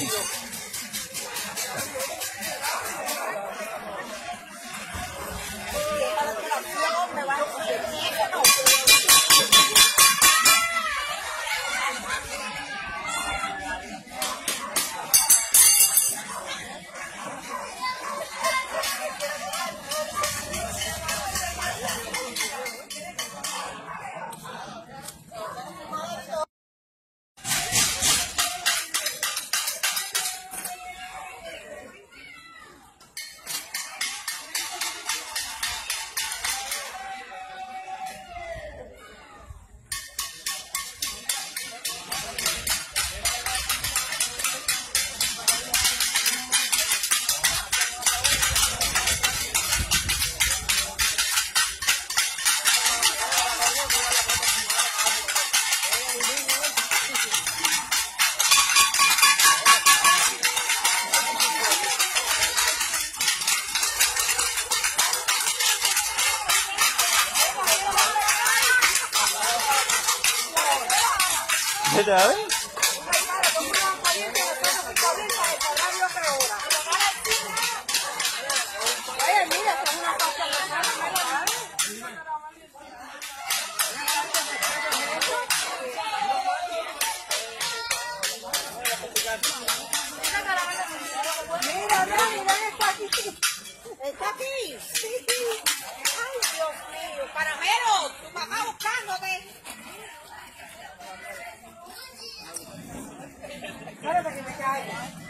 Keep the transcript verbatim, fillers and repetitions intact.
¿Sabes? Mira, mira, mira, está aquí. Está aquí. Sí, sí. Ay, Dios mío. Caramelo, tu papá buscándote. Espérate que me caiga.